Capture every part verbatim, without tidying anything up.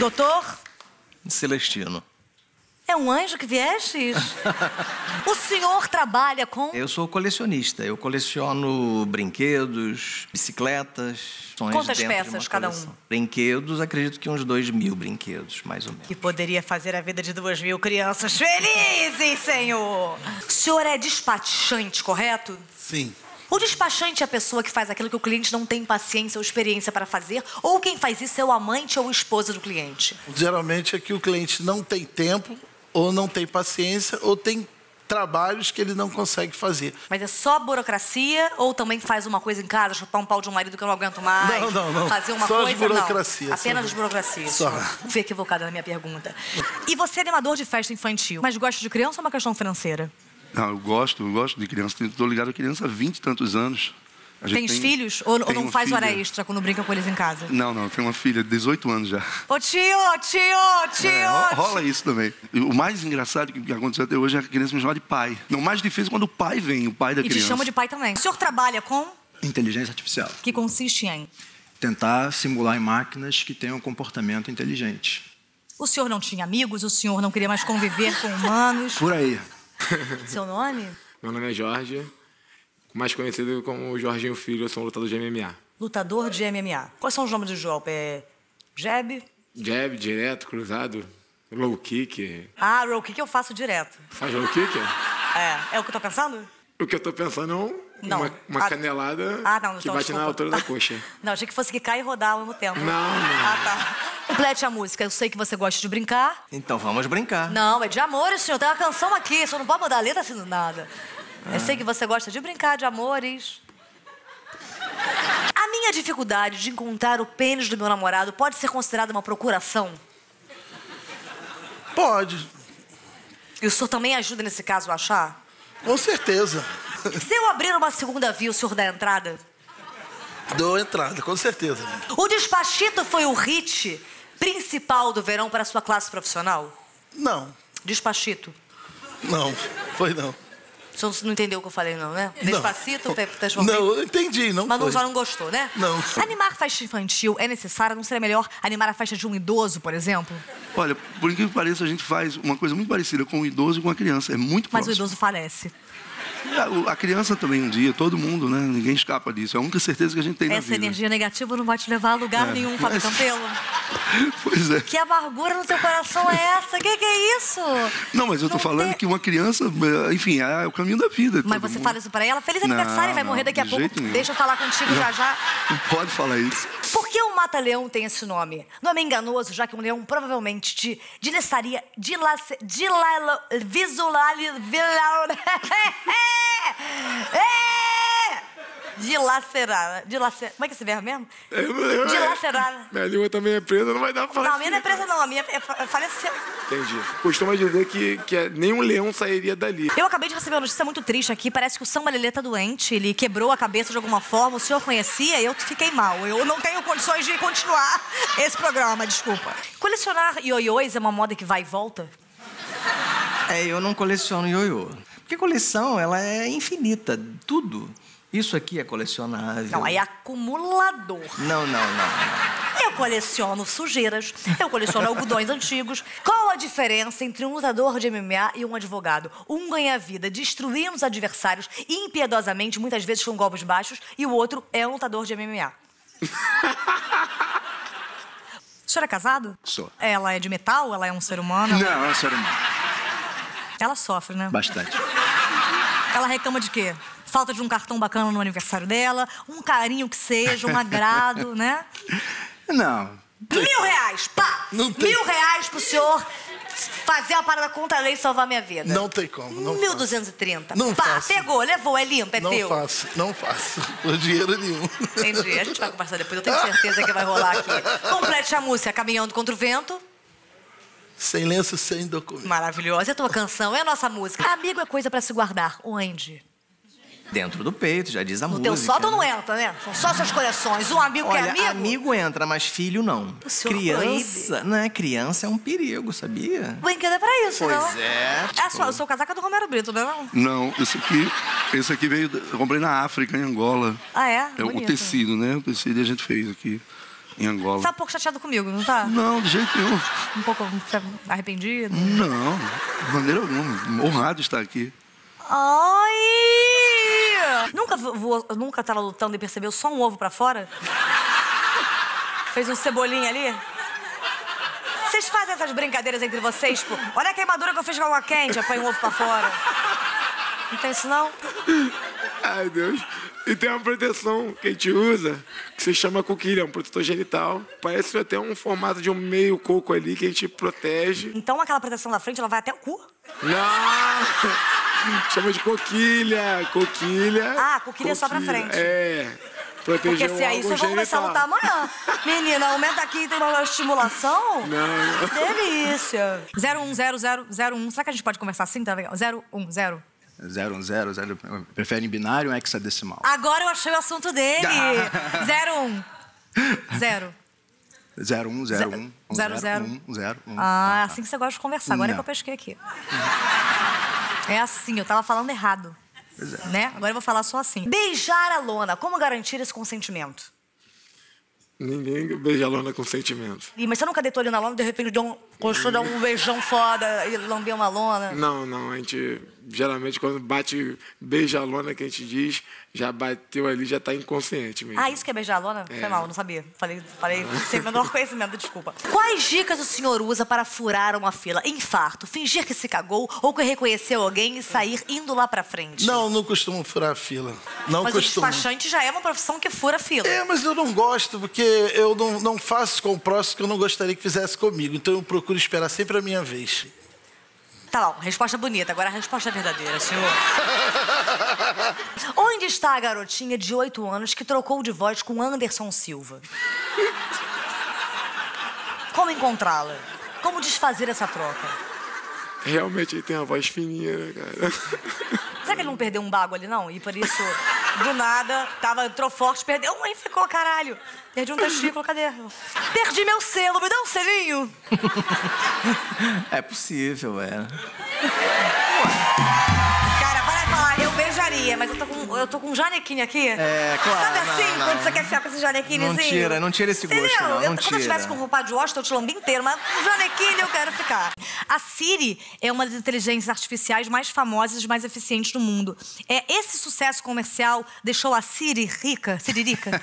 Doutor? Celestino. É um anjo que viestes? O senhor trabalha com... Eu sou colecionista. Eu coleciono brinquedos, bicicletas... Quantas peças cada um? Brinquedos, acredito que uns dois mil brinquedos, mais ou menos. Que poderia fazer a vida de duas mil crianças felizes, senhor! O senhor é despachante, correto? Sim. O despachante é a pessoa que faz aquilo que o cliente não tem paciência ou experiência para fazer, ou quem faz isso é o amante ou a esposa do cliente? Geralmente é que o cliente não tem tempo, ou não tem paciência, ou tem trabalhos que ele não consegue fazer. Mas é só burocracia ou também faz uma coisa em casa, chupar um pau de um marido que eu não aguento mais? Não, não, não. Fazer uma só coisa, as burocracia, não. Apenas só... as burocracias. Só. Fui equivocada na minha pergunta. E você é animador de festa infantil, mas gosta de criança ou é uma questão financeira? Não, eu gosto, eu gosto de criança. Estou ligado a criança há vinte e tantos anos. Tem os filhos? Ou, ou não faz filha. hora extra quando brinca com eles em casa? Não, não. Tenho uma filha de dezoito anos já. Ô tio, tio, tio! É, rola isso também. E o mais engraçado que aconteceu até hoje é a criança me chamar de pai. Não, o mais difícil é quando o pai vem, o pai da e criança. E te chama de pai também. O senhor trabalha com? Inteligência artificial. Que consiste em? Tentar simular em máquinas que tenham um comportamento inteligente. O senhor não tinha amigos? O senhor não queria mais conviver com humanos? Por aí. Seu nome? Meu nome é Jorge, mais conhecido como Jorginho Filho, eu sou um lutador de M M A. Lutador de M M A. Quais são os nomes do golpe? É jab? Jab, direto, cruzado, low kick. Ah, low kick eu faço direto. Faz low kick? É. É o que eu tô pensando? O que eu tô pensando é não. uma, uma ah, canelada ah, não, que então, bate desculpa. na altura da coxa. Não, achei que fosse quicar e rodar ao mesmo tempo. Não, não. Ah, tá. Complete a música. Eu sei que você gosta de brincar. Então vamos brincar. Não, é de amores, senhor. Tem uma canção aqui. O senhor não pode mudar a letra assim do nada. Ah. Eu sei que você gosta de brincar, de amores. A minha dificuldade de encontrar o pênis do meu namorado pode ser considerada uma procuração? Pode. E o senhor também ajuda nesse caso a achar? Com certeza. Se eu abrir uma segunda via, o senhor dá entrada? Dou entrada, com certeza. O Despachito foi o hit principal do verão para a sua classe profissional? Não. Despachito? Não, foi não. O senhor não entendeu o que eu falei, não, né? Não. Despacito, Não, eu entendi, não Mas foi. Mas só não gostou, né? Não. Animar festa infantil é necessário? Não seria melhor animar a festa de um idoso, por exemplo? Olha, por incrível que pareça, a gente faz uma coisa muito parecida com o idoso e com a criança. É muito Mas próximo. o idoso falece. A criança também um dia, todo mundo, né? Ninguém escapa disso. É a única certeza que a gente tem na Essa vida. energia negativa não vai te levar a lugar É, nenhum, Fábio mas- Campelo. Pois é. Que amargura no teu coração é essa? Que que é isso? Não, mas eu tô Não falando tem- que uma criança, enfim, é o caminho da vida. Mas todo você mundo. fala isso pra ela? Feliz Não, aniversário, vai não, morrer daqui a de pouco. jeito nenhum. Deixa eu falar contigo já já. Não pode falar isso. Por que o mata-leão tem esse nome? Nome enganoso, já que um leão provavelmente te dilaceria... Dilace... Dilalo... Visulali... Vilal... Dilacerar. Dilacer... Como é que é esse verbo mesmo? Eu não lembro. Dilacerar. Minha língua também é presa, não vai dar pra falar. Não, a minha não é presa não, a minha é fa- faleceu. Entendi. Costuma dizer que, que é- nenhum leão sairia dali. Eu acabei de receber uma notícia muito triste aqui. Parece que o Samba Lelê tá doente. Ele quebrou a cabeça de alguma forma. O senhor conhecia e eu fiquei mal. Eu não tenho condições de continuar esse programa, desculpa. Colecionar ioiôs é uma moda que vai e volta? É, eu não coleciono ioiô. Porque coleção, ela é infinita. Tudo. Isso aqui é colecionável. Não, aí é acumulador. Não, não, não, não. Eu coleciono sujeiras, eu coleciono algodões antigos. Qual a diferença entre um lutador de M M A e um advogado? Um ganha vida destruindo os adversários impiedosamente, muitas vezes com golpes baixos, e o outro é um lutador de M M A. O senhor é casado? Sou. Ela é de metal? Ela é um ser humano? Não, é um ser humano. Ela sofre, né? Bastante. Ela reclama de quê? Falta de um cartão bacana no aniversário dela, um carinho que seja, um agrado, né? Não. Mil reais, pá! Não tem. Mil reais pro senhor fazer a parada contra a lei e salvar minha vida. Não tem como, não Mil duzentos e trinta. Não Pá, faço. pegou, levou, é limpo, é Não teu. faço, não faço. Por dinheiro nenhum. Entendi. A gente vai conversar depois, eu tenho certeza que vai rolar aqui. Complete a música Caminhando Contra o Vento. Sem lenço, sem documento. Maravilhosa. É a tua canção, é a nossa música. Amigo é coisa pra se guardar. Onde? Dentro do peito, já diz a No música. teu sótão não entra, né? São só suas coleções. Um amigo Olha, que é amigo... amigo entra, mas filho não. O senhor Criança, não é? Criança é um perigo, sabia? Brinquedo é pra isso, Pois não? é. É só, o seu casaco é do Romero Brito, não é não? Não, esse aqui, esse aqui veio, eu comprei na África, em Angola. Ah, é? É o Bonito. tecido, né? O tecido a gente fez aqui. em Angola. Você tá um pouco chateado comigo, não tá? Não, de jeito nenhum. Um pouco arrependido? Não, de maneira alguma. Honrado estar aqui. Ai! Nunca, voou, nunca tava lutando e percebeu só um ovo pra fora? Fez um cebolinha ali? Vocês fazem essas brincadeiras entre vocês, tipo, olha a queimadura que eu fiz com água quente, eu ponho um ovo pra fora. Não tem isso, não? Ai, Deus. E tem uma proteção que a gente usa, que se chama coquilha, é um protetor genital. Parece até um formato de um meio coco ali que a gente protege. Então aquela proteção da frente, ela vai até o cu? Não! Chama de coquilha, coquilha. Ah, coquilha é só pra frente. É. Proteger Porque se é isso, eu vou começar a lutar amanhã. Menina, aumenta aqui, tem uma estimulação. Não, não. Delícia. zero um zero zero zero um. Será que a gente pode conversar assim? Tá legal. zero um zero. zero um zero, zero. Prefere em binário ou hexadecimal? Agora eu achei o assunto dele. zero um. zero. zero um zero um. Zero, zero. um, zero, um. Ah, é assim que você gosta de conversar. Agora é que eu Não. pesquei aqui. É assim, eu tava falando errado. Pois é. Né? Agora eu vou falar só assim. Beijar a lona. Como garantir esse consentimento? Ninguém beija a lona com sentimento. Ih, mas você nunca deitou ali na lona e de repente deu um, gostou de dar um beijão foda e lambeu uma lona? Não, não. A gente, geralmente, quando bate, beija a lona, que a gente diz, já bateu ali, já tá inconsciente mesmo. Ah, isso que é beijar a lona? É. Foi mal, não sabia. Falei, falei sem o menor conhecimento, desculpa. Quais dicas o senhor usa para furar uma fila? Infarto, fingir que se cagou ou que reconheceu alguém e sair indo lá pra frente? Não, não costumo furar fila. Não Mas costumo. o despachante já é uma profissão que fura fila. É, mas eu não gosto, porque eu não, não faço com o próximo que eu não gostaria que fizesse comigo. Então eu procuro esperar sempre a minha vez. Tá bom, resposta bonita. Agora a resposta verdadeira, senhor. Onde está a garotinha de oito anos que trocou de voz com Anderson Silva? Como encontrá-la? Como desfazer essa troca? Realmente ele tem uma voz fininha, né, cara? Será que ele não perdeu um bago ali, não? E por isso, do nada, tava, entrou forte, perdeu um e ficou, caralho. Perdi um testículo, cadê? Perdi meu selo, me dá um selinho. É possível, é. Cara, para de falar, eu beijaria, mas eu tô com, eu tô com um janequine aqui. É, claro, Sabe assim, não, não. quando você quer ficar com esse janequinezinho? Não tira, não tira esse gosto, Entendeu? não, Eu, não quando eu tira. tivesse com roupa de Washington, eu te lambi inteiro, mas com janequine eu quero ficar. A Siri é uma das inteligências artificiais mais famosas e mais eficientes do mundo. É, esse sucesso comercial deixou a Siri rica, Siririca?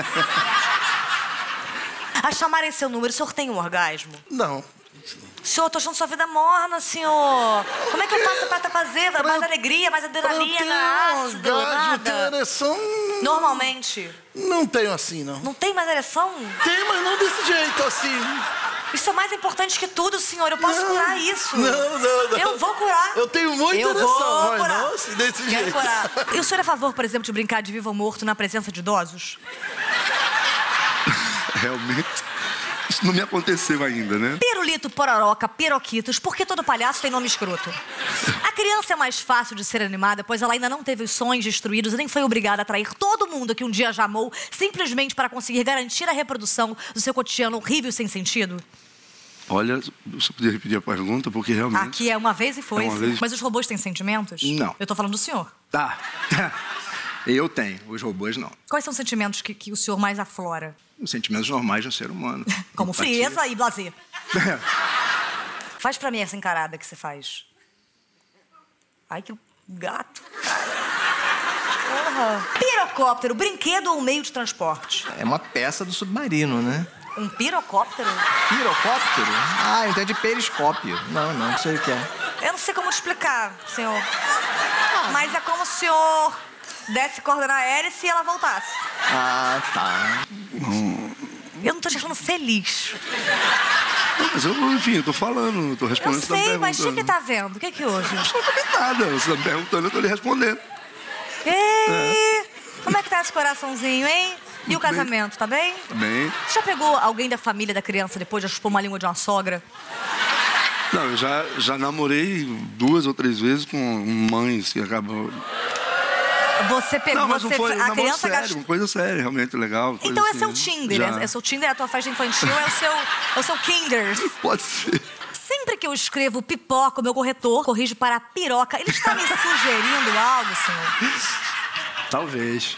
A chamarem seu número, o senhor tem um orgasmo? Não. Senhor, eu tô achando sua vida morna, senhor. Como é que eu faço pra fazer? Mais alegria, mais Pra eu ter adrenalina, um ácido, orgasmo, ter nada? ereção... Normalmente. Não tenho assim, não. Não tem mais ereção? Tem, mas não desse jeito, assim. Isso é mais importante que tudo, senhor. Eu posso Não, curar isso. Não, não, não. Eu vou curar. Eu tenho muita Eu ereção, vou mas curar. não assim, desse Quero jeito. curar. E o senhor é a favor, por exemplo, de brincar de vivo ou morto na presença de idosos? Realmente, isso não me aconteceu ainda, né? Pirulito, pororoca, piroquitos, por que todo palhaço tem nome escroto? A criança é mais fácil de ser animada, pois ela ainda não teve os sonhos destruídos e nem foi obrigada a atrair todo mundo que um dia já amou, simplesmente para conseguir garantir a reprodução do seu cotidiano horrível e sem sentido. Olha, você podia repetir a pergunta, porque realmente... Aqui é uma vez e foi. É uma vez. Mas os robôs têm sentimentos? Não. Eu tô falando do senhor. Tá. Eu tenho, os robôs não. Quais são os sentimentos que, que o senhor mais aflora? Os sentimentos normais de um ser humano. Como Empatia. frieza e blazer. Faz pra mim essa encarada que você faz. Ai, que gato. Porra. Pirocóptero, brinquedo ou meio de transporte? É uma peça do submarino, né? Um pirocóptero? Pirocóptero? Ah, então é de periscópio. Não, não, não sei o que é. Eu não sei como te explicar, senhor. Mas é como se o senhor desse corda na hélice e ela voltasse. Ah, tá. Eu não tô te achando feliz. Mas eu, enfim, eu tô falando, eu tô Eu respondendo. você tá me sei, mas o que perguntando. que tá vendo? O que que houve? Absolutamente nada. Você tá me perguntando, eu tô lhe respondendo. Ei, como é que tá esse coraçãozinho, hein? E o casamento, tá bem? Bem... Você já pegou alguém da família da criança depois de chupar uma língua de uma sogra? Não, eu já, já namorei duas ou três vezes com mães que acabam... Você pegou, Não, mas você, não foi um a namoro criança sério, gastou... uma coisa séria, realmente legal. coisa Então é assim. seu Tinder, Já. é, é seu Tinder, é a tua festa infantil, é o seu, é o seu Kinders. Pode ser. Sempre que eu escrevo pipoca, o meu corretor corrige para piroca. Ele está me sugerindo algo, senhor? Talvez.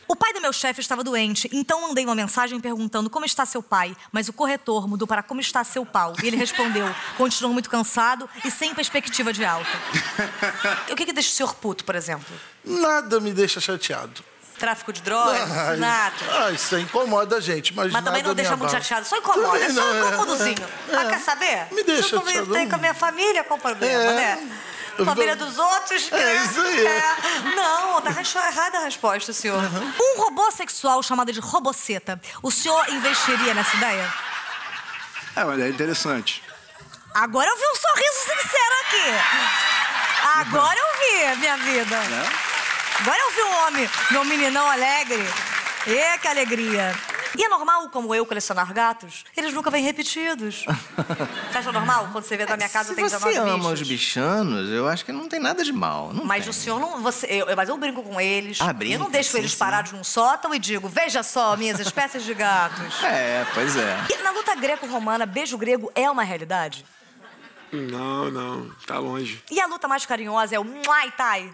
O pai do meu chefe estava doente, então mandei uma mensagem perguntando como está seu pai, mas o corretor mudou para como está seu pau. E ele respondeu, continuou muito cansado e sem perspectiva de alta. O que que deixa o senhor puto, por exemplo? Nada me deixa chateado. Tráfico de drogas? Ai, Nada. Ah, isso aí incomoda a gente, mas, Mas também nada não deixa me muito abala. chateado, só incomoda, é só Não, um é, incômodozinho. é, Ah, é. quer saber? Me deixa Se eu chateado. conviver com a minha família, qual o problema, É. né? Família dos outros, É, né? isso aí. É. Não, tá errada a resposta, senhor. Um robô sexual chamado de roboceta, o senhor investiria nessa ideia? É uma ideia interessante. Agora eu vi um sorriso sincero aqui. Agora eu vi, minha vida. Agora eu vi um homem, meu meninão alegre. E que alegria. E é normal, como eu, colecionar gatos? Eles nunca vêm repetidos. Você acha normal? Quando você vê na minha casa, Se tem você dezenove ama os bichos. bichanos, eu acho que não tem nada de mal. Não Mas tem. o senhor não... Você, eu, mas eu brinco com eles. Ah, eu brinca, não deixo sim, eles sim. parados num sótão e digo, veja só minhas espécies de gatos. É, pois é. E na luta greco-romana, beijo grego é uma realidade? Não, não, tá longe. E a luta mais carinhosa é o Muay Thai?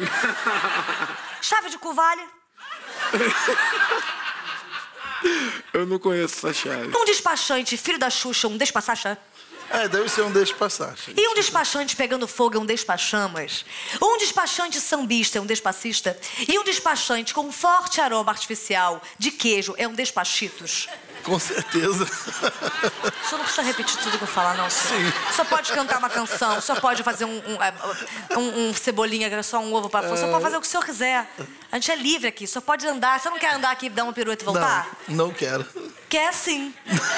Chave de cu vale? Eu não conheço essa chave. Um despachante, filho da Xuxa, um despaçacha? É, deve ser um deixa-passagem. E um despachante pegando fogo é um despachamas? Um despachante sambista é um despacista? E um despachante com um forte aroma artificial de queijo é um despachitos? Com certeza. O senhor não precisa repetir tudo que eu falar, não, senhor. Sim. O senhor pode cantar uma canção, o senhor pode fazer um, um, um, um cebolinha, que é só um ovo para fora. O senhor pode fazer o que o senhor quiser. A gente é livre aqui, o senhor pode andar. Você não quer andar aqui e dar uma pirueta e voltar? Não, não quero. Quer sim.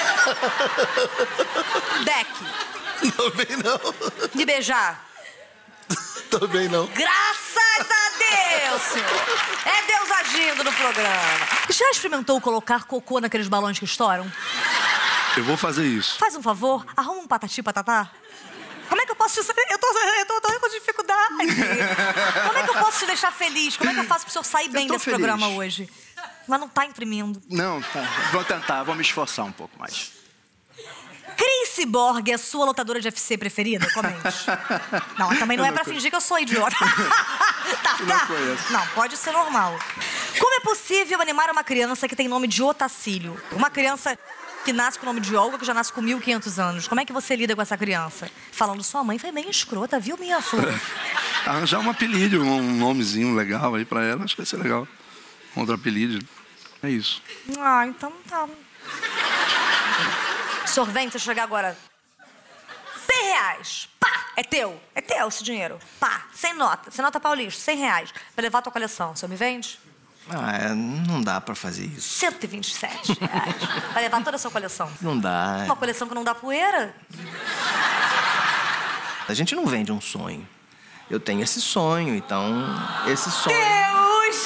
Deck. Também não. De beijar. Também não. Graças a Deus, senhor. É Deus agindo no programa. Já experimentou colocar cocô naqueles balões que estouram? Eu vou fazer isso. Faz um favor, arruma um patati patatá. Como é que eu posso te... Eu tô, eu tô, tô com dificuldade. Como é que eu posso te deixar feliz? Como é que eu faço pro senhor sair bem tô desse feliz. programa hoje? Mas não tá imprimindo. Não, tá. Vou tentar, vou me esforçar um pouco mais. Cris Cyborg é a sua lutadora de U F C preferida? Comente. Não, também não Eu é não pra conheço. fingir que eu sou idiota. Tá, Eu tá. não conheço. Não, pode ser normal. Como é possível animar uma criança que tem nome de Otacílio? Uma criança que nasce com o nome de Olga, que já nasce com mil e quinhentos anos. Como é que você lida com essa criança? Falando, sua mãe foi bem escrota, viu, minha flor? Arranjar um apelido, um nomezinho legal aí pra ela, acho que vai ser legal. Um outro apelido. É isso. Ah, então tá. Sorvente, você chegar agora. cem reais. Pá! É teu. É teu esse dinheiro. Pá! Sem nota. Sem nota paulista. cem reais. Pra levar a tua coleção. O senhor me vende? Ah, é, não dá pra fazer isso. cento e vinte e sete reais. Pra levar toda a sua coleção. Não dá. Uma coleção que não dá poeira. A gente não vende um sonho. Eu tenho esse sonho, então... Esse sonho... Deus!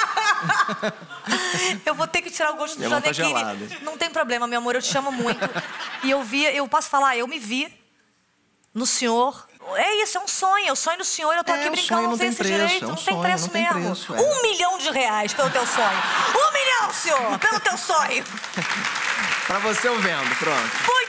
Eu vou ter que tirar o gosto do Minha mão tá Janequine. gelada. Não tem problema, meu amor, eu te amo muito. E eu vi, eu posso falar, eu me vi no senhor. É isso, é um sonho. Eu sonho no senhor, eu tô É, aqui o brincando, sonho não não tem tem esse preço, direito. é um não tem sonho, preço não tem mesmo. preço, é. Um milhão de reais pelo teu sonho. Um milhão, senhor, pelo teu sonho. Pra você eu vendo, pronto. Por